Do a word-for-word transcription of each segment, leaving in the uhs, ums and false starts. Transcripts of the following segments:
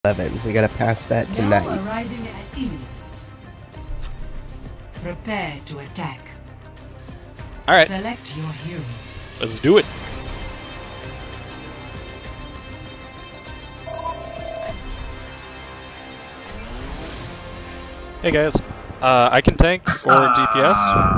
eleven. We gotta pass that tonight. Now arriving at Ilios. Prepare to attack. Alright. Select your hero. Let's do it. Hey guys, uh, I can tank or D P S.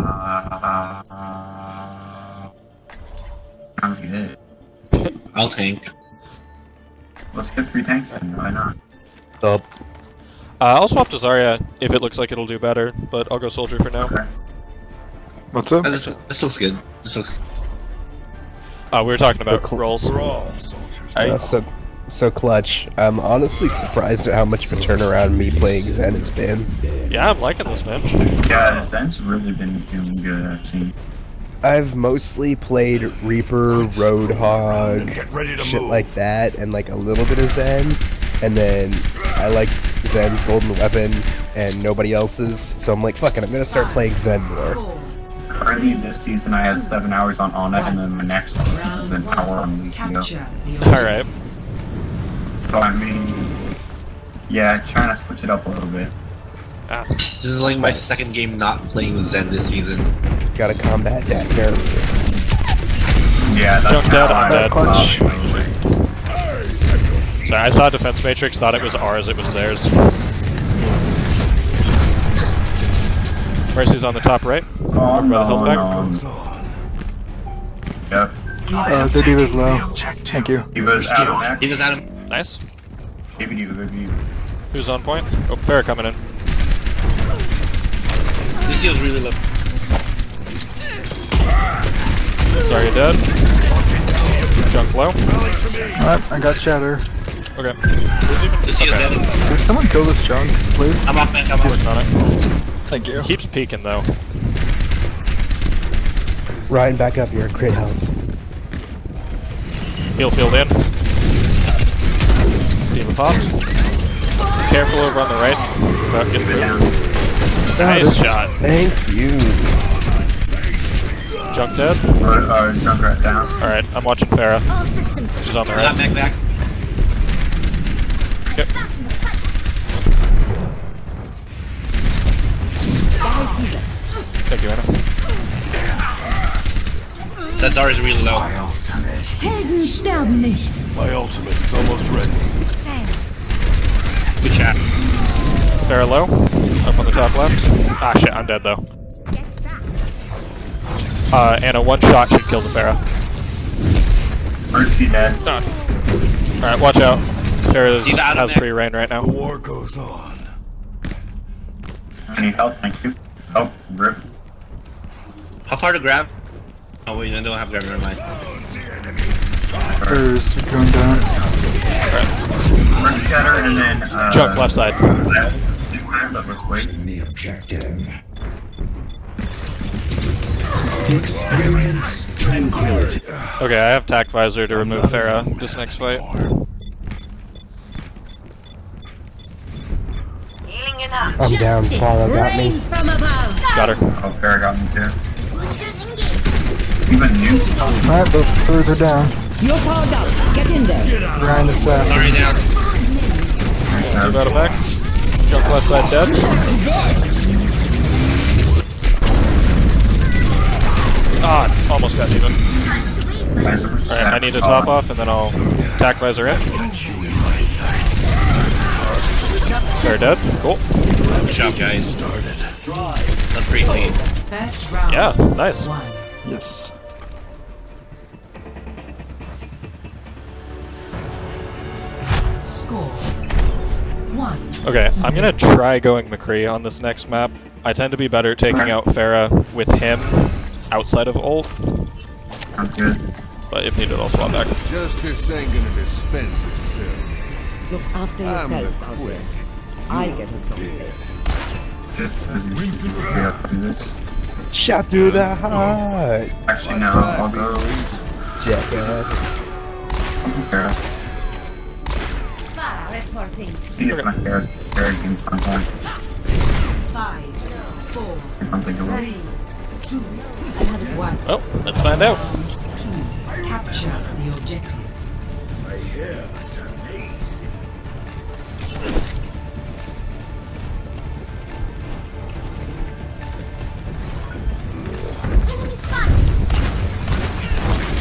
Sounds good. I'll tank. Let's get three tanks then, why not? Stop. Uh, I'll swap to Zarya if it looks like it'll do better, but I'll go soldier for now. Okay. What's up? Uh, this, this looks good. This looks. Uh, we were talking about Cool. rolls. Uh, so, so clutch. I'm honestly surprised at how much of a turnaround me playing Zen has been. Yeah, I'm liking this, man. Yeah, Zen's really been doing good, I've seen. I've mostly played Reaper, Roadhog, shit like that, and like a little bit of Zen, and then I liked Zen's golden weapon and nobody else's, so I'm like, fuck it, I'm gonna start playing Zen more. Currently this season I had seven hours on Ana, and then my next one is an hour on Lucio. Alright. So I mean, yeah, trying to switch it up a little bit. Ah. This is like my second game not playing Zen this season. Gotta combat that character. Yeah, that's Jumped out how on I that. clutch. Sorry, I saw defense matrix, thought it was ours, it was theirs. Mercy's on the top right. Oh Over by the hill no, back. no. Yep. Uh, the D.Va's low. Thank you. He was out of there. He was at him. Nice. Maybe you, maybe you. Who's on point? Oh, Farrah coming in. Lucio's really low. Sorry, you're dead. Junk low. Alright, I got shatter. Okay. Lucio's Okay. dead. Could someone kill this junk, please? I'm off, man. I'm off. Working on it. Thank you. Keeps peeking though. Ryan, back up, you're at crit health. Heal field in. D.Va popped. Careful over on the right. About getting through. Nice shot. Thank you. Junk dead. Or, or Junkrat down. Alright, I'm watching Farrah. She's on the Back, right. back, back. Okay. Thank you, Anna. That's ours really low. Helden sterben nicht. My ultimate is almost ready. Good shot. Farrah low. Up on the top left. Ah shit, I'm dead though. Uh, Anna, one shot should kill the Farrah. Mercy dead. Done. Alright, watch out. Farrah He's out of has there. free reign right now. The war goes on. I need help, thank you. Oh, rip. How far to grab? Oh wait, I don't have grab. Never mind. There's going down. Mercy shatter and then uh Junk left side. left. But let's wait. The objective. Experience tranquility. Okay, I have tact visor to remove Farrah this next fight. I'm down, Follow got me. Rains from above. Got her. Oh, Farrah got me too. Even new. Alright, both pillars are down. You're powered up. Get in there. Ryan assassin. Sorry, down. Move out of back. Junk left side dead. Ah, almost got even. Alright, I need to top off and then I'll tact visor in. They're dead. Cool. Good job, guys. That's pretty clean. First round. Yeah, nice. One. Yes. Score. One. Okay, I'm gonna try going McCree on this next map. I tend to be better at taking out Farrah with him outside of ult, Sounds good. but if needed, I'll swap back. Justice ain't gonna dispense itself. Look after I'm the yourself out quick. there. I get us home safe. Just as you we have to do this. Shot through the heart. Actually, no, I'll go. Jackass. Farrah. Reporting. See if my Farrah's Farrah can spawn point. Five. Four. I don't think it will. Three. Two. One. Oh, let's find out. Capture the objective. My hair is amazing.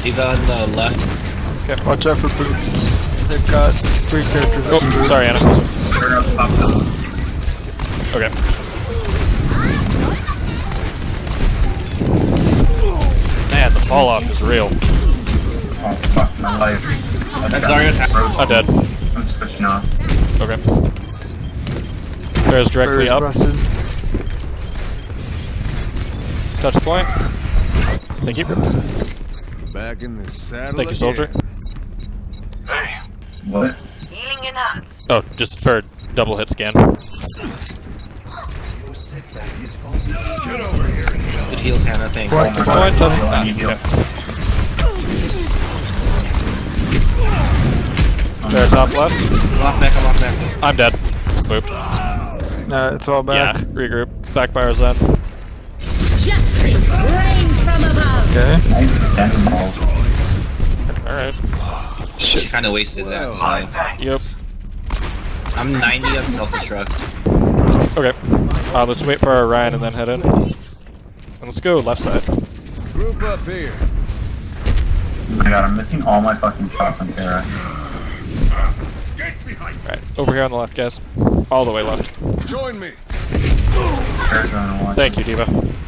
D.Va on the left. Okay. Watch out for boots. They've got three characters. that can Oh, boot. sorry, Anna. Pharah popped up. Okay. Man, the fall off is real. Oh fuck my life. That's Zarya's half. I'm dead. I'm switching off. Okay. Pharah's directly Pharah's up. busted. Touch point. Thank you. Back in the saddle. Thank you, soldier. What? Oh, just for double hit scan. Good heals, Hannah, thank you. What? Oh my Oh, I god. touched I that. need heal. Okay. Fair top left. I'm off neck, I'm off neck. I'm dead. Booped. Nah, it's all back. Yeah, regroup. Back by our Zen. Justice reigns from above. Okay. Nice denim ball. Alright. She kinda wasted that, so. Yep. I'm ninety on self-destruct. Okay. Uh, let's wait for our Ryan and then head in. And let's go left side. Group up here. Oh my god, I'm missing all my fucking shots on Pharah. Alright, over here on the left, guys. All the way left. Join me. Pharah's running one. Thank you, D.Va.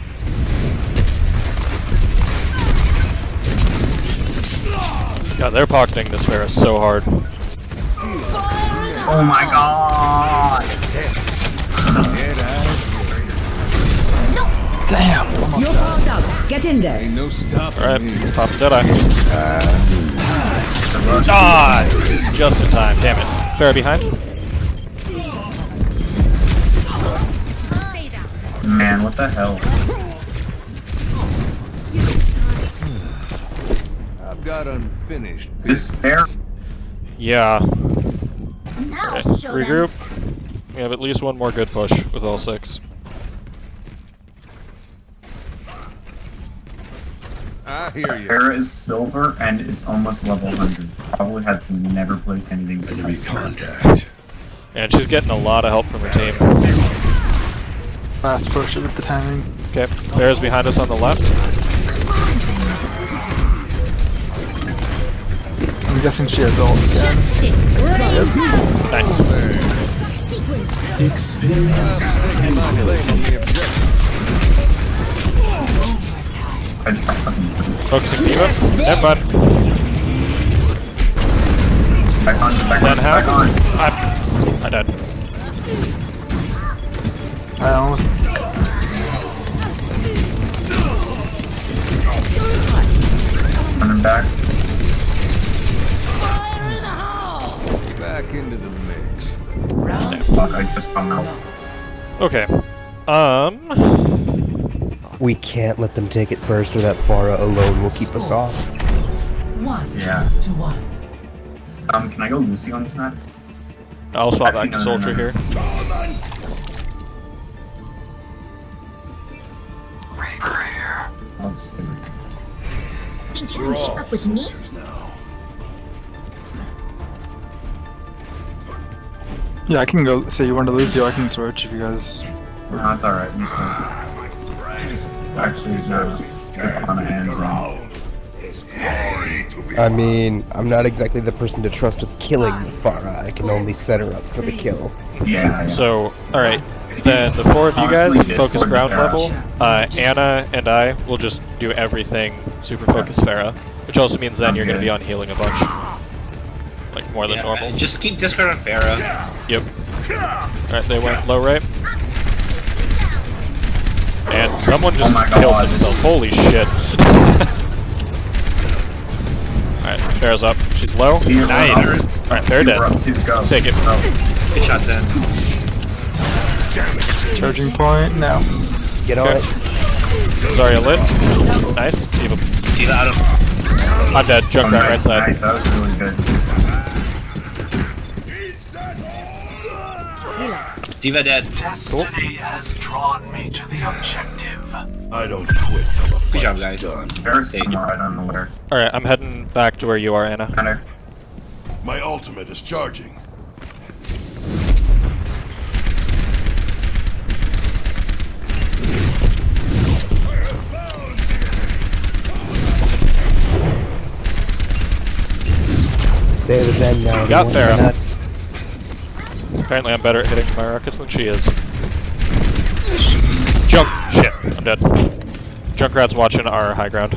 God, they're pocketing this Pharah so hard. Oh my god! Damn. You're powered up. Get in there. Ain't no stopping Alright, me. pop the Deadeye. Ah! Just in time, damn it. Pharah behind. Man, what the hell? I've got unfinished This Pharah. Yeah. Now Okay, show regroup. We have at least one more good push with all six. I hear you. Pharah is silver and it's almost level one hundred. Probably had to never play anything besides Contact. And she's getting a lot of help from her team. Last push with the timing. Okay, Pharah's behind us on the left. I'm guessing she has ult again. Justice reigns. Nice. Experience tranquility. I just got fucking Focusing D.Va. Never mind. back on, back Zen on, half. back on. I'm, I died. I almost. Running back. Back into the mix. Round Fuck, I just come out. lost. Okay. Um. We can't let them take it first, or that Pharah alone will keep us off. One Yeah. to one. Um, can I go Lucy on this map? I'll swap Actually, back to no, no, Soldier no, no. here. Oh, stupid. Think you can keep up with me? Yeah, I can go. Say you want to lose you, I can switch if you guys. No, it's alright. You still. Actually, no. Good on a hands on. I mean, I'm not exactly the person to trust with killing Pharah. I can only set her up for the kill. Yeah, yeah. So, alright. Then the four of you guys Honestly, focus Discord ground is level. Uh, Anna and I will just do everything super focus Pharah. Which also means then you're going to be on healing a bunch. Like more than Yeah, normal. just keep discard on Pharah. Yep. Alright, they went low right. And someone just Oh my killed God. themselves. Holy shit. Alright, Pharah's up. She's low. Here, Nice. up. Alright, they're dead. We're up, two, go. Let's take it. Go. Good shot, Zen. Charging point now. Get on Okay. it. Zarya lit. Nice. D.Va. D.Va out of. I'm dead. Oh, Junkrat nice, right side. Nice, that was really good. D.Va dead. Cool. I don't quit till the Good job, fight's guys. done. There's Thank somewhere, I don't know where. Alright, I'm heading back to where you are, Anna. Kinda. My ultimate is charging. Zen now. You got Pharah. Nuts. Apparently I'm better at hitting my rockets than she is. Junk! Shit, I'm dead. Junkrat's watching our high ground.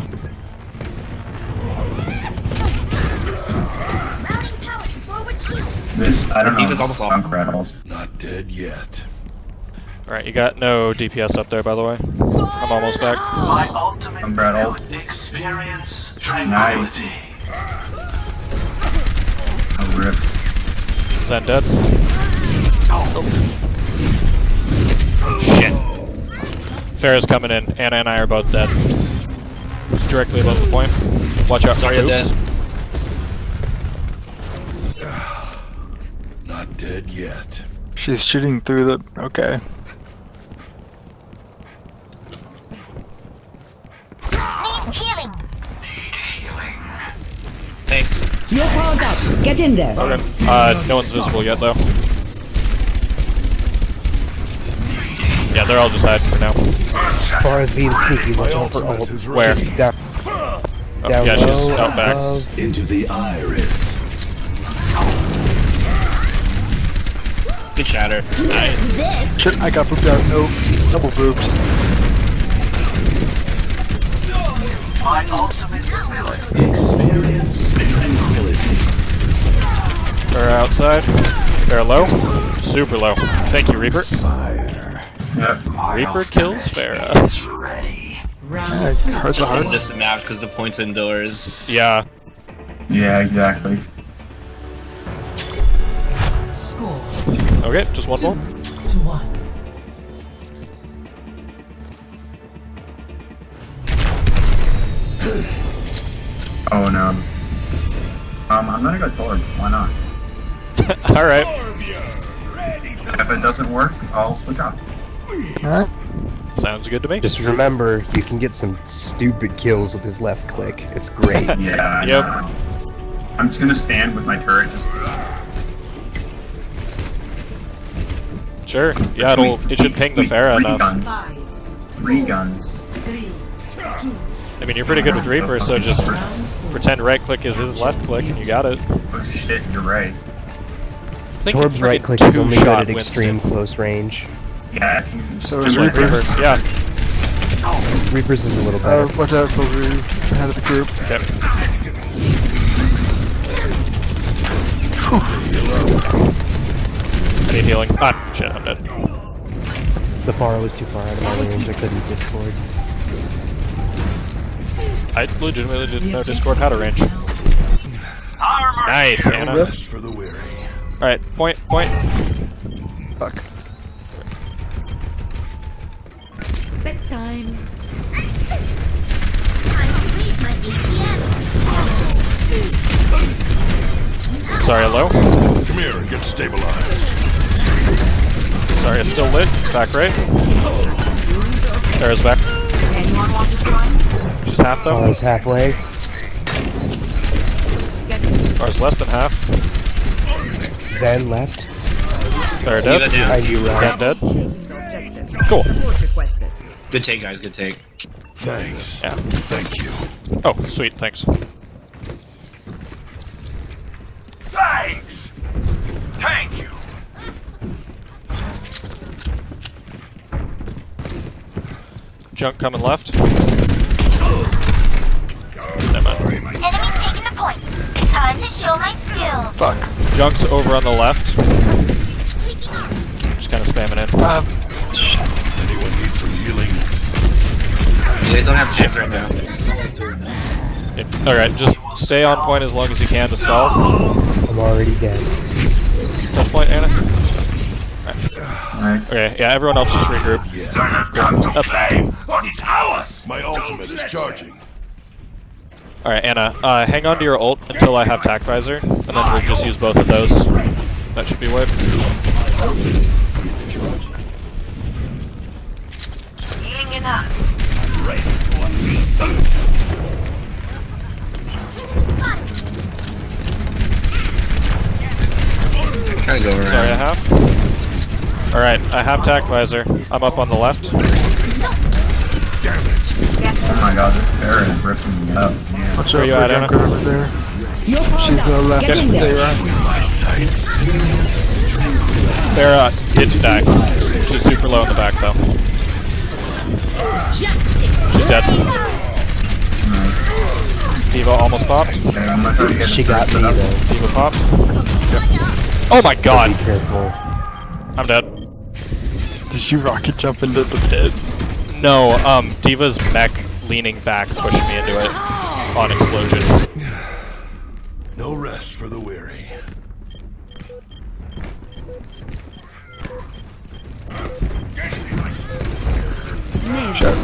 This, I don't know. Diva's almost off. Junkrat. Not dead yet. Alright, you got no D P S up there, by the way. I'm almost back. My ultimate Junkrat. experience Nice. tranquility. Oh, rip. Zen dead. Shit. Pharah's coming in. Anna and I are both dead. Directly above the point. Watch out. Sorry, I'm Oops. dead. Not dead yet. She's shooting through the. Okay. Need healing. Thanks. You're powered up. Get in there. Okay. Uh, no one's visible yet, though. Yeah, they're all just hiding for now. Pharah's being sneaky. Watch My out for ultimate ult. is Where? ready. Down, Oh, down yeah, she's low, out back. above. Into the iris. Good shatter. Nice. This Shit, I got booped out. Nope. Double booped. My ultimate ability. Experience tranquility. They're outside. They're low. Super low. Thank you, Reaper. Fire. Yep. Reaper kills Pharah. Is ready. Round Yeah, hearts Just are in hard. distant maps because the point's indoors. Yeah. Yeah, exactly. Score Okay, just one more. to one. Oh no. Um, I'm gonna go Torb. Why not? Alright. If it doesn't work, I'll switch off. Alright. Sounds good to me. Just remember, you can get some stupid kills with his left click. It's great. Yeah. I Yep. know. I'm just gonna stand with my turret. Just. Sure. Yeah, it'll it should ping the Pharah Three enough. guns. Five, Three guns. three, two, I mean, you're pretty good with Reaper, so just round four. pretend right click is his left click and you got it. Oh shit, you're right. Thinking Torb's right freaking click is only good two-shot at extreme Winston. close range. Yeah. If you So Just is like Reaper. Reaper. Yeah. Reaper's is a little Uh, better. watch out for Rue. Ahead of the group. Okay. I need healing. Ah, shit, I'm dead. The Pharah was too far out of my range. I couldn't Discord. I legitimately didn't know Discord had a range. Nice, Anna. Rest for the weary. Alright, point, point. Fuck. Bedtime. time to read my D P S. Sorry, low. Come here and get stabilized. Sorry, it's still lit. Back right. There's back. Anyone want to join? She's half though. Pharah's halfway. Or it's less than half. Zen left. They're Diva dead. down. I do Is that right. dead? Cool. Support requested. Good take, guys. Good take. Thanks. Yeah. Thank you. Oh, sweet, thanks. Thanks. Thank you. Junk coming left. Never mind. Enemy taking the point. Time to show my skills. Fuck. Junk's over on the left. Taking off. Just kind of spamming in. Uh, Anyone need some healing? You guys don't have chance right now. It- Alright, just stay on point as long as you can to stall. I'm already dead. Touch point, Anna. Nice. Okay, yeah, everyone else just regroup. That's fine. What is ours? My ultimate is charging. Alright, Anna, uh, hang on to your ult until I have tac visor, and then we'll just use both of those. That should be wiped. Healing enough. Kind of go around. Sorry, I have. Alright, I have tac visor. I'm up on the left. Oh my god, this Pharah is ripping me up. Yeah. watch Where out you for at, a Anna? junker over there. You're powered She's up. uh, left. Get in there. Pharah didn't die. She's super low in the back though. She's dead. Diva almost popped. She got me though. Diva popped. Yep. Oh my god! Be careful. I'm dead. Did you rocket jump into the pit? No, um, Diva's mech leaning back pushed me into it on explosion. No rest for the weary. Shut.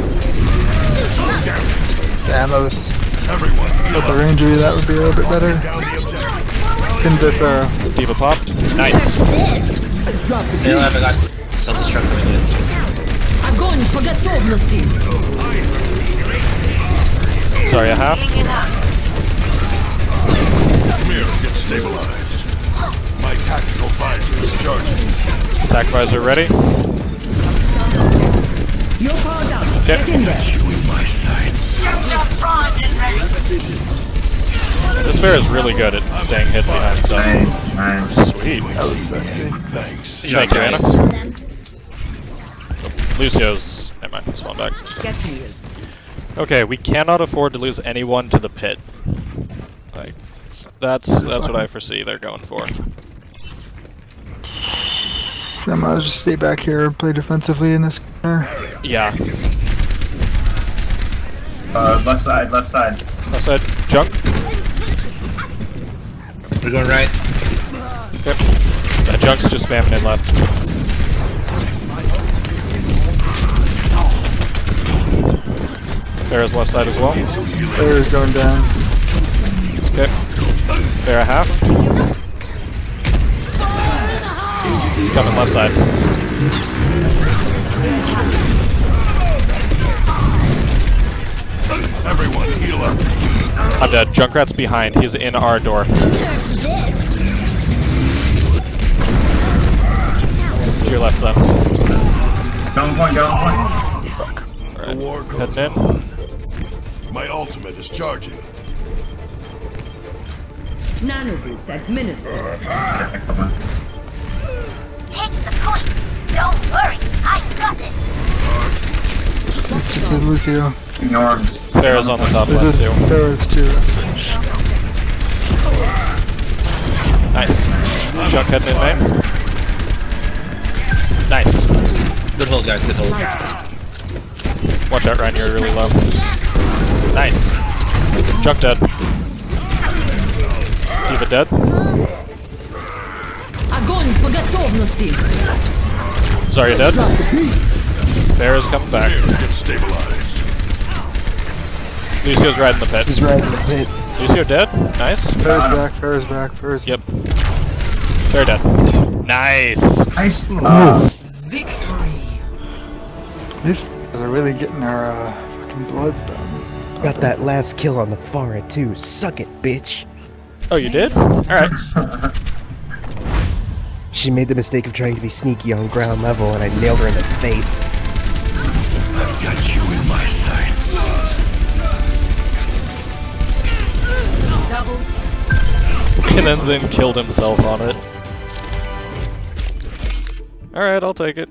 Damn, that was... Everyone, With the rangery, that would be a little bit better. Couldn't do Pharaoh. Diva popped. Nice. They don't have got self-destruct coming in. Огонь по готовности. Sorry, a half. come here and get stabilized. My tactical visor is charging. Attack visor ready. You're powered up. Okay. Get in there. You in my sights. This bear is really good at staying hid behind stuff. Nice, nice. Sweet. That was sexy. Thanks. Thank you, Anna. Lucio's. Never mind, spawn back. Get healed. Okay, we cannot afford to lose anyone to the pit. Like, that's that's what I foresee they're going for. I might just stay back here and play defensively in this corner. Yeah. Uh, left side, left side. Left side, junk. We're going right. Yep. That junk's just spamming in left. Farah's left side as well. Player's going down. Okay. Farah half. He's coming left side. Everyone heal up. I'm dead. Junkrat's behind. He's in our door. To your left, son. Down point, down point. The war goes Heading in. on. My ultimate is charging. Nano boost administered. Take the point. Don't worry, I got it. This is Lucio. Ignore him. Farah's on the top This left is too. Pharaoh's too. Nice. Junk heading in main. Nice. Good hold, guys. Good hold. Watch out, Ryan. You're really low. Nice. Junk dead. Diva dead. Огонь по готовности. Sorry, dead. Farah's coming back. Get stabilized. Lucio's right in the pit. He's right in the pit. Lucio dead. Nice. Pharaoh's back, Pharaoh's back, Pharaoh's Yep. They're dead. Nice. Nice. Uh, Victory. These f***ers are really getting our uh, fucking blood bone. Got that last kill on the Pharah too. Suck it, bitch. Oh, you did? Alright. She made the mistake of trying to be sneaky on ground level, and I nailed her in the face. I've got you in my sights. And then Zin killed himself on it. Alright, I'll take it.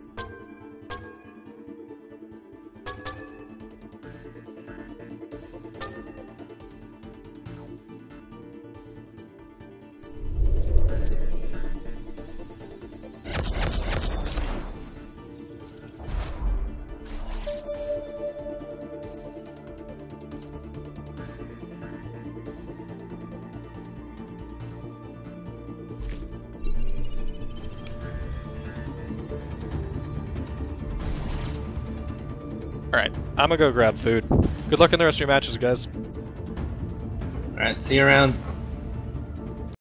Alright, I'm gonna go grab food. Good luck in the rest of your matches, guys. Alright, see you around.